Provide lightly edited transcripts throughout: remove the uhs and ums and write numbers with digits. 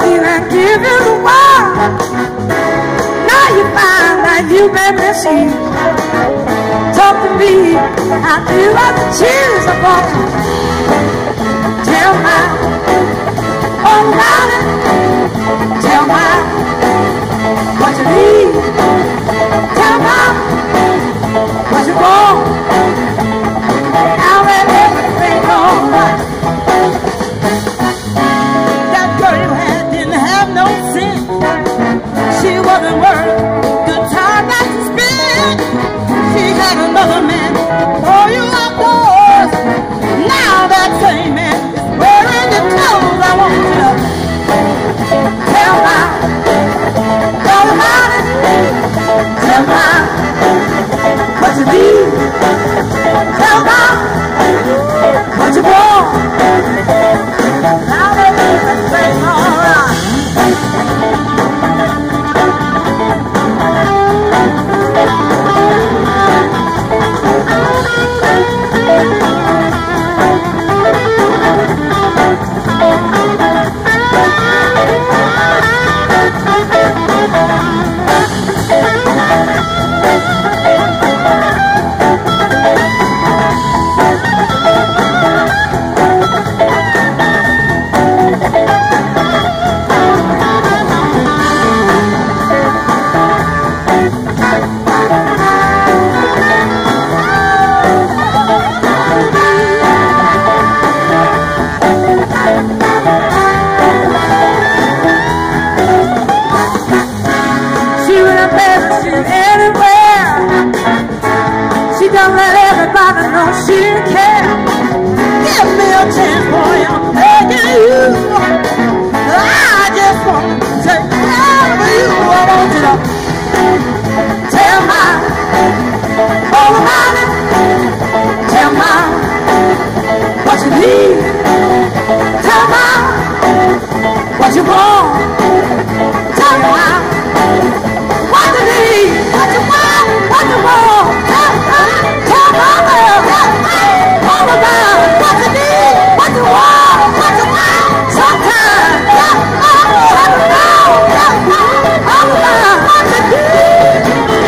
believe and give you the world. Now you find that you've been misused. Talk to me, I feel like the tears are falling. Tell me all about it. Tell me what you need. Tell me what you want. Now that everything's alright. That girl you had didn't have no sense. She wasn't worth good time that you spent. She had another man for you outdoors. Now that same man is wearing your clothes. I want you to tell me all about it. Tell me what you need. Tell me what you want. Now that everything's alright. Don't let everybody know she didn't care. Give me a chance, boy, I'm begging you. I just want to take care of you. I want you to tell me all about it. Tell me what you need. Tell me what you want. Tell me what you need. What you want. What you want. Tell me all about what you need, what you want, what you want. Sometimes, all about what you need.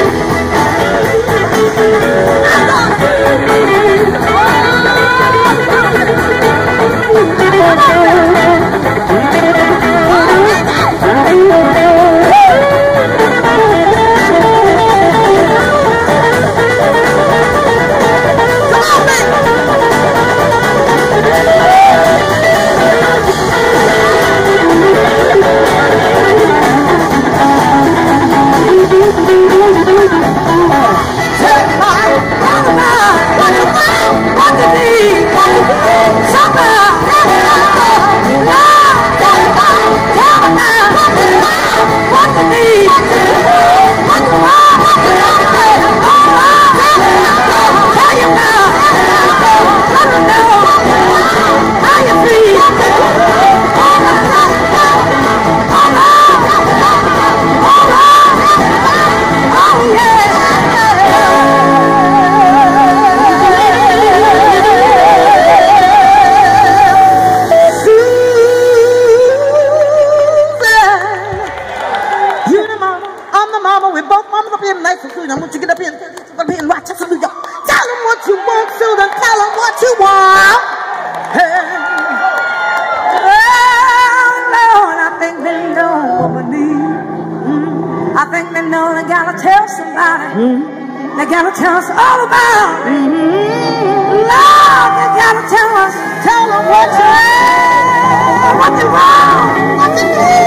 I want you to get up here and watch us. Tell them what you want, Susan. Tell them what you want. Hey. Oh, Lord, I think they know what we need. I think they know they gotta tell somebody. They gotta tell us all about it. Lord, they gotta tell us. Tell them what you want, what you need.